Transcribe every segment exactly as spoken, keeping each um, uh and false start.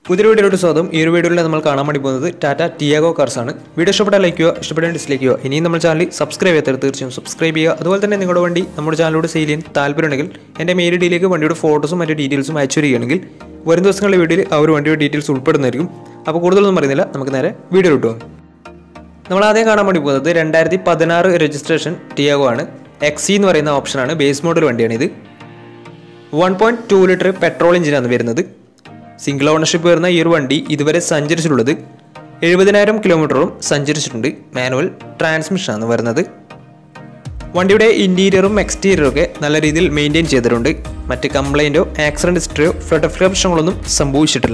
പുതിയ വീഡിയോയുടെ സ്വാഗതം. ഈ ഒരു വീഡിയോയിൽ നമ്മൾ കാണാൻ വേണ്ടി പോകുന്നത് ടാറ്റ ടിയാഗോ കാർസ് ആണ്. വീഡിയോ ഇഷ്ടപ്പെട്ടാൽ ലൈക്ക് ചെയ്യുക, ഇഷ്ടപ്പെട്ടാൽ ഡിസ്ലൈക്ക് ചെയ്യുക. ഇനിയും നമ്മുടെ ചാനൽ സബ്സ്ക്രൈബ് ചെയ്യാത്തവർ തീർച്ചയായും സബ്സ്ക്രൈബ് ചെയ്യുക. അതുപോലെ തന്നെ നിങ്ങളുടെ വണ്ടി നമ്മുടെ ചാനലിലൂടെ സെയിൽ ചെയ്യാൻ താല്പര്യമുണ്ടെങ്കിൽ എൻ്റെ മെയിൽ ഐഡിയിലേക്ക് വണ്ടിയുടെ ഫോട്ടോസും മറ്റു ഡീറ്റെയിൽസും അയച്ചു വരികയാണെങ്കിൽ വരും ദിവസങ്ങളിലെ വീഡിയോയിൽ ആ ഒരു വണ്ടിയുടെ ഡീറ്റെയിൽസ് ഉൾപ്പെടുന്നതായിരിക്കും. അപ്പോൾ കൂടുതലൊന്നും പറയുന്നില്ല, നമുക്ക് നേരെ വീഡിയോ കിട്ടും. നമ്മൾ ആദ്യം കാണാൻ വേണ്ടി പോകുന്നത് രണ്ടായിരത്തി പതിനാറ് രജിസ്ട്രേഷൻ ടിയാഗോ ആണ്. എക്സി എന്ന് പറയുന്ന ഓപ്ഷനാണ്. ബേസ് മോഡൽ വണ്ടിയാണ് ഇത്. One point two litre petrol എഞ്ചിനാണ് വരുന്നത്. സിംഗിൾ ഓണർഷിപ്പ് വരുന്ന ഈ ഒരു വണ്ടി ഇതുവരെ സഞ്ചരിച്ചിട്ടുള്ളത് എഴുപതിനായിരം കിലോമീറ്ററോളം സഞ്ചരിച്ചിട്ടുണ്ട്. മാനുവൽ ട്രാൻസ്മിഷനാണ് വരുന്നത്. വണ്ടിയുടെ ഇൻറ്റീരിയറും എക്സ്റ്റീരിയറും ഒക്കെ നല്ല രീതിയിൽ മെയിൻറ്റെയിൻ ചെയ്തിട്ടുണ്ട്. മറ്റ് കംപ്ലൈൻറ്റോ ആക്സിഡൻറ്റ് ഹിസ്റ്ററിയോ ഫ്ലഡ് പ്രശ്നങ്ങളൊന്നും സംഭവിച്ചിട്ടില്ല.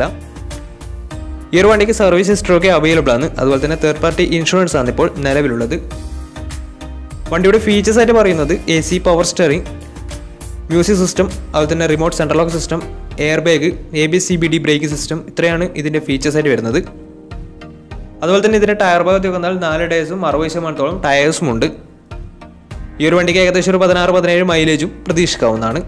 ഈ ഒരു വണ്ടിക്ക് സർവീസ് ഹിസ്റ്ററി ഒക്കെ അവൈലബിൾ ആണ്. അതുപോലെ തന്നെ തേർഡ് പാർട്ടി ഇൻഷുറൻസ് ആണ് ഇപ്പോൾ നിലവിലുള്ളത്. വണ്ടിയുടെ ഫീച്ചേഴ്സ് ആയിട്ട് പറയുന്നത് A C power steering, music system, അതുപോലെ തന്നെ remote central lock system, air bag, A B C B D brake system, ഇത്രയാണ് ഇതിൻ്റെ ഫീച്ചേഴ്സ് ആയിട്ട് വരുന്നത്. അതുപോലെ തന്നെ ഇതിൻ്റെ ടയർ ഭാഗത്ത് വന്നാൽ നാല് ടയേഴ്സും അറുപത് ശതമാനത്തോളം ടയേഴ്സും ഉണ്ട്. ഈ ഒരു വണ്ടിക്ക് ഏകദേശം ഒരു പതിനാറ് പതിനേഴ് മൈലേജും പ്രതീക്ഷിക്കാവുന്നതാണ്.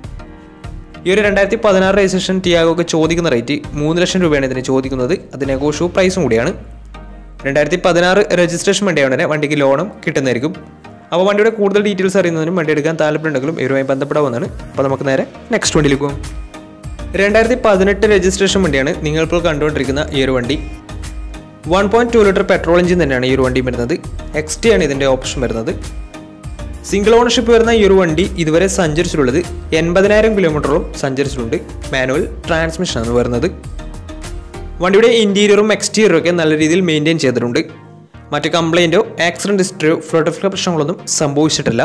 ഈ ഒരു രണ്ടായിരത്തി പതിനാറ് രജിസ്ട്രേഷൻ ടിയാഗോക്ക് ചോദിക്കുന്ന റേറ്റ് മൂന്ന് ലക്ഷം രൂപയാണ് ഇതിന് ചോദിക്കുന്നത്. അത് നെഗോഷ്യബിൾ പ്രൈസും കൂടിയാണ്. രണ്ടായിരത്തി പതിനാറ് രജിസ്ട്രേഷൻ വണ്ടിയാണ് തന്നെ വണ്ടിക്ക് ലോണും കിട്ടുന്നതായിരിക്കും. അപ്പോൾ വണ്ടിയുടെ കൂടുതൽ ഡീറ്റെയിൽസ് അറിയുന്നതിനും വണ്ടി എടുക്കാൻ താല്പര്യമുണ്ടെങ്കിലും ഇവരുമായി ബന്ധപ്പെടാവുന്നതാണ്. അപ്പോൾ നമുക്ക് നേരെ നെക്സ്റ്റ് വണ്ടിയിലേക്ക് പോകും. രണ്ടായിരത്തി പതിനെട്ട് രജിസ്ട്രേഷൻ വണ്ടിയാണ് നിങ്ങളിപ്പോൾ കണ്ടുകൊണ്ടിരിക്കുന്ന ഈ ഒരു വണ്ടി. One point two litre petrol engine തന്നെയാണ് ഈ ഒരു വണ്ടി വരുന്നത്. എക്സ് ടി ആണ് ഇതിൻ്റെ ഓപ്ഷൻ വരുന്നത്. സിംഗിൾ ഓണർഷിപ്പ് വരുന്ന ഈ ഒരു വണ്ടി ഇതുവരെ സഞ്ചരിച്ചിട്ടുള്ളത് എൺപതിനായിരം കിലോമീറ്ററോളം സഞ്ചരിച്ചിട്ടുണ്ട്. മാനുവൽ ട്രാൻസ്മിഷനാണ് വരുന്നത്. വണ്ടിയുടെ ഇൻറ്റീരിയറും എക്സ്റ്റീരിയറും ഒക്കെ നല്ല രീതിയിൽ മെയിൻറ്റെയിൻ ചെയ്തിട്ടുണ്ട്. മറ്റ് കംപ്ലൈൻറ്റോ ആക്സിഡൻറ്റ് ഹിസ്റ്ററിയോ ഫ്ലഡ് പ്രശ്നങ്ങളൊന്നും സംഭവിച്ചിട്ടില്ല.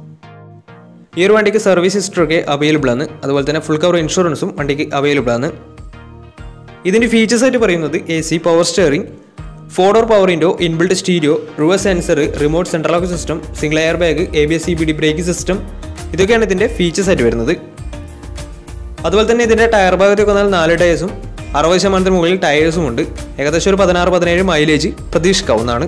ഈ ഒരു വണ്ടിക്ക് സർവീസ് ഹിസ്റ്ററി ഒക്കെ അവൈലബിൾ ആണ്. അതുപോലെ തന്നെ ഫുൾ കവർ ഇൻഷുറൻസും വണ്ടിക്ക് അവൈലബിൾ ആണ്. ഇതിൻ്റെ ഫീച്ചേഴ്സ് ആയിട്ട് പറയുന്നത് A C power steering, four door power window, inbuilt stereo, reverse sensor, remote central lock system, single air bag, A B S C B D brake system, ഇതൊക്കെയാണ് ഇതിൻ്റെ features ആയിട്ട് വരുന്നത്. അതുപോലെ തന്നെ ഇതിൻ്റെ ടയർ ഭാഗത്തേക്ക് വന്നാൽ നാല് ടയേഴ്സും അറുപത് ശതമാനത്തിന് മുകളിൽ ടയേഴ്സും ഉണ്ട്. ഏകദേശം ഒരു പതിനാറ് പതിനേഴ് മൈലേജ് പ്രതീക്ഷിക്കാവുന്നതാണ്.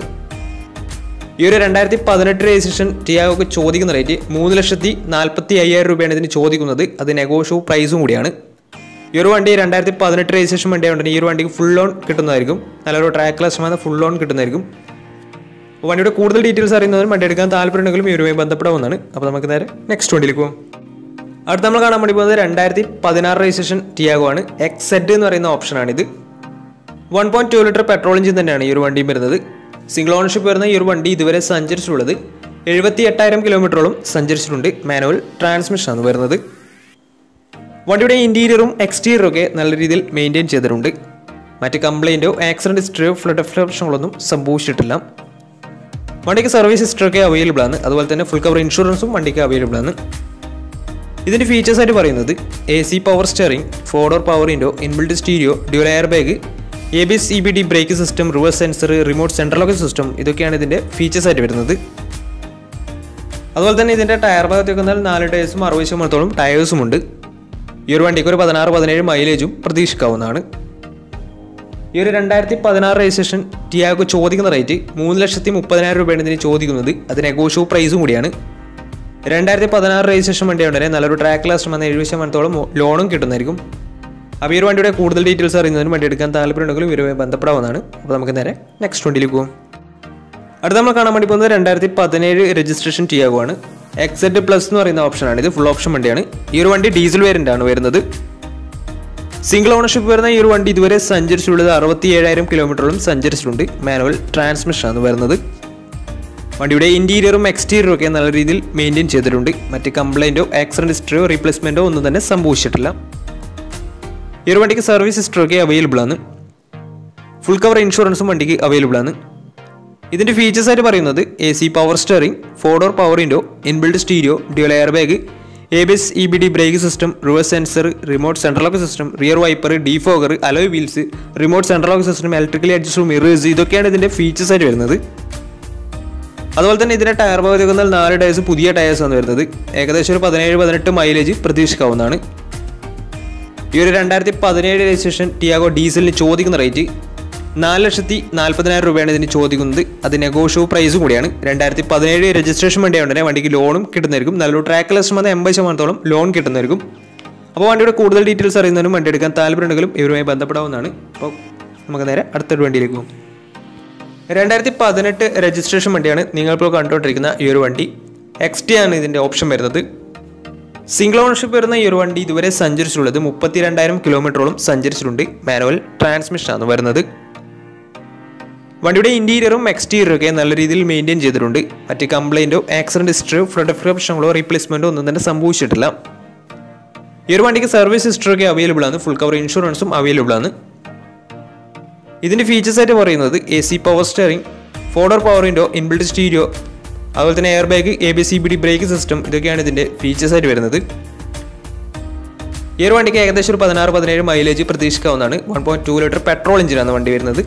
ഈ ഒരു രണ്ടായിരത്തി പതിനെട്ട് രജിസ്ട്രേഷൻ ടിയാഗോക്ക് ചോദിക്കുന്ന റേറ്റ് മൂന്ന് ലക്ഷത്തി നാൽപ്പത്തി അയ്യായിരം രൂപയാണ് ഇതിന് ചോദിക്കുന്നത്. അത് നെഗോഷ്യബിൾ പ്രൈസും കൂടിയാണ്. ഈ ഒരു വണ്ടി രണ്ടായിരത്തി പതിനെട്ട് രജിസ്ട്രേഷൻ വണ്ടിയായതുകൊണ്ട് ഈ ഒരു വണ്ടിക്ക് ഫുൾ ലോൺ കിട്ടുന്നതായിരിക്കും. നല്ലൊരു ട്രാക്ക് ലക്ഷമാണ് ഫുൾ ലോൺ കിട്ടുന്നതായിരിക്കും. വണ്ടിയുടെ കൂടുതൽ ഡീറ്റെയിൽസ് അറിയുന്നതിനും വണ്ടി എടുക്കാൻ താല്പര്യമുണ്ടെങ്കിലും ഇവരുമായി ബന്ധപ്പെടാവുന്നതാണ്. അപ്പോൾ നമുക്ക് നേരെ നെക്സ്റ്റ് വണ്ടിയിലേക്ക് പോകും. അടുത്ത നമ്മൾ കാണാൻ വേണ്ടി പോകുന്നത് രണ്ടായിരത്തി പതിനാറ് രജിസ്ട്രേഷൻ ടിയാഗോ ആണ്. എക്സ് സെഡ് എന്ന് പറയുന്ന ഓപ്ഷനാണിത്. One point two litre petrol engine തന്നെയാണ് ഈ ഒരു വണ്ടിയും വരുന്നത്. സിംഗിൾ ഓണർഷിപ്പ് വരുന്ന ഈ ഒരു വണ്ടി ഇതുവരെ സഞ്ചരിച്ചിട്ടുള്ളത് എഴുപത്തി എട്ടായിരം കിലോമീറ്ററോളം സഞ്ചരിച്ചിട്ടുണ്ട്. മാനുവൽ ട്രാൻസ്മിഷനാണ് വരുന്നത്. വണ്ടിയുടെ ഇൻറ്റീരിയറും എക്സ്റ്റീരിയറും ഒക്കെ നല്ല രീതിയിൽ മെയിൻറ്റെയിൻ ചെയ്തിട്ടുണ്ട്. മറ്റ് കംപ്ലൈൻറ്റോ ആക്സിഡൻറ്റ് ഹിസ്റ്ററിയോ ഫ്ലഡ് പ്രശ്നങ്ങളൊന്നും സംഭവിച്ചിട്ടില്ല. വണ്ടിക്ക് സർവീസ് ഹിസ്റ്ററി ഒക്കെ അവൈലബിൾ ആണ്. അതുപോലെ തന്നെ ഫുൾ കവർ ഇൻഷുറൻസും വണ്ടിക്ക് അവൈലബിൾ ആണ്. ഇതിൻ്റെ ഫീച്ചേഴ്സ് ആയിട്ട് പറയുന്നത് A C power steering, four door power window, inbuilt stereo, dual air bag, A B C B D brake system, reverse sensor, remote central lock system, ഇതൊക്കെയാണ് ഇതിൻ്റെ ഫീച്ചേഴ്സ് ആയിട്ട് വരുന്നത്. അതുപോലെ തന്നെ ഇതിൻ്റെ ടയർ ഭാഗത്തേക്ക് വന്നാൽ നാല് ടയേഴ്സും അറുപത് ശതമാനത്തോളം ടയേഴ്സും ഉണ്ട്. ഈ ഒരു വണ്ടിക്ക് ഒരു പതിനാറ് പതിനേഴ് മൈലേജും പ്രതീക്ഷിക്കാവുന്നതാണ്. ഈ ഒരു രണ്ടായിരത്തി പതിനാറ് രജിസ്ട്രേഷൻ ടിയാഗോ ചോദിക്കുന്ന റേറ്റ് മൂന്ന് ലക്ഷത്തി മുപ്പതിനായിരം രൂപയാണ് ഇതിന് ചോദിക്കുന്നത്. അത് നെഗോഷ്യബിൾ പ്രൈസും കൂടിയാണ്. രണ്ടായിരത്തി പതിനാറ് രജിസ്ട്രേഷൻ വണ്ടിയുണ്ടെങ്കിൽ നല്ലൊരു ട്രാക്ക് ലാസ്റ്റ് വന്ന എഴുപത് ശതമാനത്തോളം ലോണും കിട്ടുന്നതായിരിക്കും. അപ്പോൾ ഈ ഒരു വണ്ടിയുടെ കൂടുതൽ ഡീറ്റെയിൽസ് അറിയുന്നതിനും വണ്ടി എടുക്കാൻ താല്പര്യമുണ്ടെങ്കിലും ഇവരുമായി ബന്ധപ്പെടാവുന്നതാണ്. അപ്പോൾ നമുക്ക് നേരെ നെക്സ്റ്റ് വണ്ടിയിലേക്ക് പോകും. അടുത്ത നമ്മൾ കാണാൻ വേണ്ടി പോകുന്നത് രണ്ടായിരത്തി പതിനേഴ് രജിസ്ട്രേഷൻ ടിയാഗോ ആണ്. എക്സ് സെഡ് പ്ലസ് എന്ന് പറയുന്ന ഓപ്ഷനാണ്. ഇത് ഫുൾ ഓപ്ഷൻ വണ്ടിയാണ്. ഈ ഒരു വണ്ടി ഡീസൽ വേരിയൻ്റ് ആണ് വരുന്നത്. സിംഗിൾ ഓണർഷിപ്പ് വരുന്ന ഈ ഒരു വണ്ടി ഇതുവരെ സഞ്ചരിച്ചിട്ടുള്ളത് അറുപത്തി ഏഴായിരം കിലോമീറ്ററോളം സഞ്ചരിച്ചിട്ടുണ്ട്. മാനുവൽ ട്രാൻസ്മിഷനാണ് വരുന്നത്. വണ്ടിയുടെ ഇൻറ്റീരിയറും എക്സ്റ്റീരിയറും ഒക്കെ നല്ല രീതിയിൽ മെയിൻറ്റെയിൻ ചെയ്തിട്ടുണ്ട്. മറ്റ് കംപ്ലൈൻറ്റോ ആക്സിഡൻറ്റ് ഹിസ്റ്ററിയോ റീപ്ലേസ്മെൻറ്റോ ഒന്നും തന്നെ സംഭവിച്ചിട്ടില്ല. ഈ ഒരു വണ്ടിക്ക് സർവീസ് ഹിസ്റ്ററി ഒക്കെ അവൈലബിൾ ആണ്. ഫുൾ കവർ ഇൻഷുറൻസും വണ്ടിക്ക് അവൈലബിൾ ആണ്. ഇതിൻ്റെ ഫീച്ചേഴ്സ് ആയിട്ട് പറയുന്നത് A C power steering, four door power window, inbuilt stereo, dual air bag, A B S E B D brake system, reverse sensor, remote central lock system, rear wiper, defogger, alloy wheels, remote central lock system, electrically adjustable mirrors, ഇതൊക്കെയാണ് ഇതിൻ്റെ features ആയിട്ട് വരുന്നത്. അതുപോലെ തന്നെ ഇതിൻ്റെ tyre ഭാഗത്തേക്ക് വന്നാൽ നാല് ടയേഴ്സ് പുതിയ ടയേഴ്സാണ് വരുന്നത്. ഏകദേശം ഒരു പതിനേഴ് പതിനെട്ട് മൈലേജ് പ്രതീക്ഷിക്കാവുന്നതാണ്. ഈ ഒരു രണ്ടായിരത്തി പതിനേഴ് രജിസ്ട്രേഷൻ ടിയാഗോ ഡീസലിന് ചോദിക്കുന്ന റേറ്റ് നാല് ലക്ഷത്തി നാൽപ്പതിനായിരം രൂപയാണ് ഇതിന് ചോദിക്കുന്നത്. അത് നെഗോഷ്യബിൾ പ്രൈസും കൂടിയാണ്. രണ്ടായിരത്തി പതിനേഴ് രജിസ്ട്രേഷൻ വണ്ടിയായതുകൊണ്ട് തന്നെ വണ്ടിക്ക് ലോണും കിട്ടുന്നതായിരിക്കും. നല്ലൊരു ട്രാക്ക് ലെസ് വന്ന് എൺപത് ശതമാനത്തോളം ലോൺ കിട്ടുന്നതായിരിക്കും. അപ്പോൾ വണ്ടിയുടെ കൂടുതൽ ഡീറ്റെയിൽസ് അറിയുന്നതിനും വണ്ടി എടുക്കാൻ താല്പര്യമുണ്ടെങ്കിലും ഇവരുമായി ബന്ധപ്പെടാവുന്നതാണ്. അപ്പോൾ നമുക്ക് നേരെ അടുത്തൊരു വണ്ടിയിലേക്ക് പോകും. രണ്ടായിരത്തി പതിനെട്ട് രജിസ്ട്രേഷൻ വണ്ടിയാണ് നിങ്ങളിപ്പോൾ കണ്ടുകൊണ്ടിരിക്കുന്ന ഈ ഒരു വണ്ടി. എക്സ് ടി ആണ് ഇതിൻ്റെ ഓപ്ഷൻ വരുന്നത്. സിംഗിൾ ഓണർഷിപ്പ് വരുന്ന ഈ ഒരു വണ്ടി ഇതുവരെ സഞ്ചരിച്ചിട്ടുള്ളത് മുപ്പത്തി രണ്ടായിരം കിലോമീറ്ററോളം സഞ്ചരിച്ചിട്ടുണ്ട്. മാനുവൽ ട്രാൻസ്മിഷനാണ് വരുന്നത്. വണ്ടിയുടെ ഇൻറ്റീരിയറും എക്സ്റ്റീരിയറും ഒക്കെ നല്ല രീതിയിൽ മെയിൻറ്റെയിൻ ചെയ്തിട്ടുണ്ട്. മറ്റ് കംപ്ലൈൻറ്റോ ആക്സിഡൻറ്റ് ഹിസ്റ്ററിയോ ഫ്ലഡ് പ്രശ്നങ്ങളോ റീപ്ലേസ്മെൻറ്റോ ഒന്നും തന്നെ സംഭവിച്ചിട്ടില്ല. ഈ ഒരു വണ്ടിക്ക് സർവീസ് ഹിസ്റ്ററി ഒക്കെ അവൈലബിൾ ആണ്. ഫുൾ കവർ ഇൻഷുറൻസും അവൈലബിൾ ആണ്. ഇതിൻ്റെ ഫീച്ചേഴ്സ് ആയിട്ട് പറയുന്നത് A C power steering, four door power window, inbuilt stereo, അതുപോലെ തന്നെ air bag, A B C B D brake system, ഇതൊക്കെയാണ് ഇതിൻ്റെ ഫീച്ചേഴ്സ് ആയിട്ട് വരുന്നത്. ഈ ഒരു വണ്ടിക്ക് ഏകദേശം ഒരു പതിനാറ് പതിനേഴ് മൈലേജ് പ്രതീക്ഷിക്കാവുന്നതാണ്. One point two litre petrol എഞ്ചിനാണ് വണ്ടി വരുന്നത്.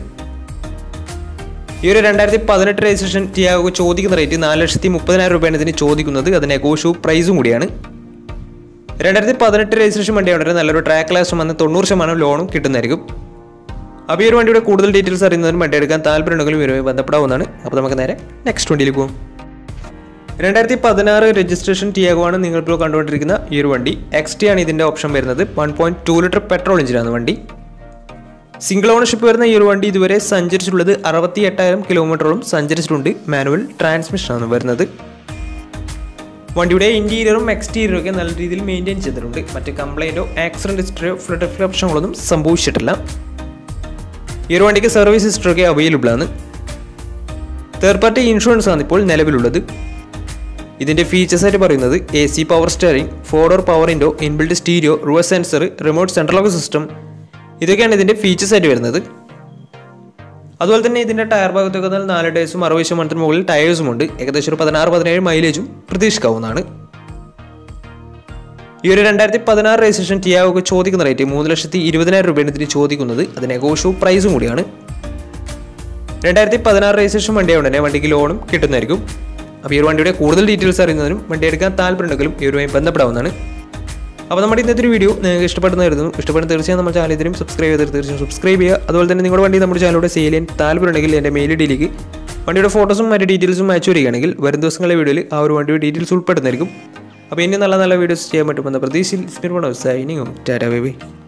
ഈ ഒരു രണ്ടായിരത്തി പതിനെട്ട് രജിസ്ട്രേഷൻ ടിയാഗോ ചോദിക്കുന്ന റേറ്റ് നാല് ലക്ഷത്തി മുപ്പതിനായിരം രൂപയാണ് ഇതിന് ചോദിക്കുന്നത്. അത് നെഗോഷ്യബിൾ പ്രൈസും കൂടിയാണ്. രണ്ടായിരത്തി പതിനെട്ട് രജിസ്ട്രേഷൻ വണ്ടിയാണ്. നല്ലൊരു ട്രാക്ക് ലാസ്റ്റ് വന്ന് തൊണ്ണൂറ് ശതമാനം ലോണും കിട്ടുന്നതായിരിക്കും. അപ്പോൾ ഈ ഒരു വണ്ടിയുടെ കൂടുതൽ ഡീറ്റെയിൽസ് അറിയുന്നതിനും വണ്ടി എടുക്കാൻ താല്പര്യമുണ്ടെങ്കിലും ഇവരുമായി ബന്ധപ്പെടാവുന്നതാണ്. അപ്പോൾ നമുക്ക് നേരെ നെക്സ്റ്റ് വണ്ടിയിൽ പോകും. രണ്ടായിരത്തി പതിനാറ് രജിസ്ട്രേഷൻ ടിയാഗോ ആണ് നിങ്ങളിപ്പോൾ കണ്ടുകൊണ്ടിരിക്കുന്ന ഈ ഒരു വണ്ടി. എക്സ് ടി ആണ് ഇതിൻ്റെ ഓപ്ഷൻ വരുന്നത്. One point two litre petrol എഞ്ചിനാണ് വണ്ടി. സിംഗിൾ ഓണർഷിപ്പ് വരുന്ന ഈ ഒരു വണ്ടി ഇതുവരെ സഞ്ചരിച്ചിട്ടുള്ളത് അറുപത്തി എട്ടായിരം കിലോമീറ്ററോളം സഞ്ചരിച്ചിട്ടുണ്ട്. മാനുവൽ ട്രാൻസ്മിഷനാണ് വരുന്നത്. വണ്ടിയുടെ ഇൻറ്റീരിയറും എക്സ്റ്റീരിയറും ഒക്കെ നല്ല രീതിയിൽ മെയിൻറ്റെയിൻ ചെയ്തിട്ടുണ്ട്. മറ്റ് കംപ്ലൈൻറ്റോ ആക്സിഡൻറ്റ് ഹിസ്റ്ററിയോ ഫ്ലഡ് പ്രശ്നങ്ങളൊന്നും സംഭവിച്ചിട്ടില്ല. ഈ ഒരു വണ്ടിക്ക് സർവീസ് ഹിസ്റ്ററി ഒക്കെ അവൈലബിൾ ആണ്. തേർഡ് പാർട്ടി ഇൻഷുറൻസ് ആണ് ഇപ്പോൾ നിലവിലുള്ളത്. ഇതിൻ്റെ ഫീച്ചേഴ്സ് ആയിട്ട് പറയുന്നത് A C power steering, four door power window, inbuilt stereo, reverse sensor, remote central lock system, ഇതൊക്കെയാണ് ഇതിൻ്റെ ഫീച്ചേഴ്സ് ആയിട്ട് വരുന്നത്. അതുപോലെ തന്നെ ഇതിൻ്റെ ടയർ ഭാഗത്തൊക്കെ നാല് ടയേഴ്സും അറുപത് ശതമാനത്തിന് മുകളിൽ ടയേഴ്സും ഉണ്ട്. ഏകദേശം ഒരു പതിനാറ് പതിനേഴ് മൈലേജും പ്രതീക്ഷിക്കാവുന്നതാണ്. ഈ ഒരു രണ്ടായിരത്തി പതിനാറ് രജിസ്ട്രേഷൻ ടിയാഗോ ചോദിക്കുന്ന റേറ്റ് മൂന്ന് ലക്ഷത്തി ഇരുപതിനായിരം രൂപയാണ് ഇതിന് ചോദിക്കുന്നത്. അത് നെഗോഷ്യബിൾ പ്രൈസും കൂടിയാണ്. രണ്ടായിരത്തി പതിനാറ് രജിസ്ട്രേഷൻ വണ്ടിയായതുകൊണ്ട് തന്നെ വണ്ടിക്ക് ലോണും കിട്ടുന്നതായിരിക്കും. അപ്പോൾ ഈ ഒരു വണ്ടിയുടെ കൂടുതൽ ഡീറ്റെയിൽസ് അറിയുന്നതിനും വണ്ടി എടുക്കാൻ താല്പര്യമുണ്ടെങ്കിലും ഇവരുമായി ബന്ധപ്പെടാവുന്നതാണ്. അപ്പോൾ നമ്മുടെ ഇന്നത്തെ ഒരു വീഡിയോ നിങ്ങൾക്ക് ഇഷ്ടപ്പെടുന്നതായിരുന്നു. ഇഷ്ടപ്പെടുന്ന തീർച്ചയായും നമ്മുടെ ചാനൽ ഇതിനും സബ്സ്ക്രൈബ് ചെയ്ത് തീർച്ചയായും സബ്സ്ക്രൈബ് ചെയ്യുക. അതുപോലെ തന്നെ നിങ്ങളുടെ വണ്ടി നമ്മുടെ ചാനലിലൂടെ സെയിൽ ചെയ്യാൻ താല്പര്യമുണ്ടെങ്കിൽ എൻ്റെ മെയിൽ ഐഡിയിലേക്ക് വണ്ടിയുടെ ഫോട്ടോസും മറ്റ് ഡീറ്റെയിൽസും അയച്ചു വരികയാണെങ്കിൽ വരും ദിവസങ്ങളിലെ വീഡിയോയിൽ ആ ഒരു വണ്ടിയുടെ ഡീറ്റെയിൽസ് ഉൾപ്പെടുന്നതായിരിക്കും. അപ്പോൾ ഇനി നല്ല നല്ല വീഡിയോസ് ചെയ്യാൻ പറ്റുമെന്ന പ്രതീക്ഷയിൽ സൈനിങ് ടാറ്റാ ബൈ ബൈ.